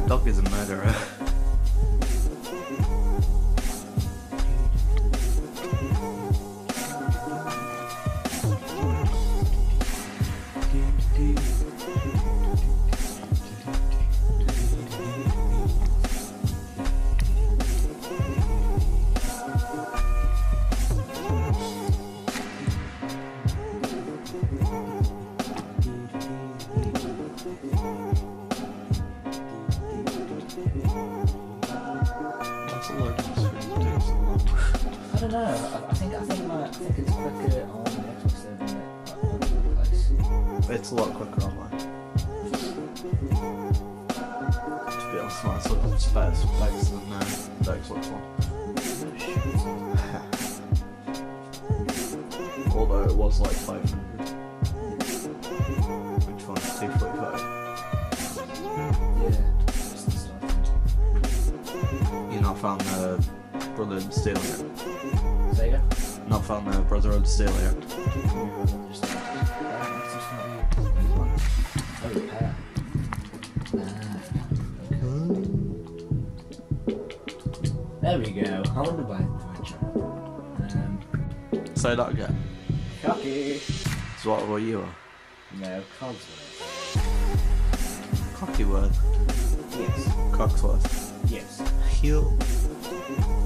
dog is a murderer. I don't know. I think it's quicker on the Xbox than on the place. It's a lot quicker online. To be honest, mine's sort of specs than the Xbox One. Although it was like 500. Which one's 245? Yeah. Just the stuff. You not found the Brotherhood of Steel yet? Sega? Not found the Brotherhood of Steel yet? Oh, repair. There we go. I wonder why adventure. Say that again. Cocky. So what were you? No, Cogsworth. Cocky word. Yes. Cogsworth. Yes. Heel.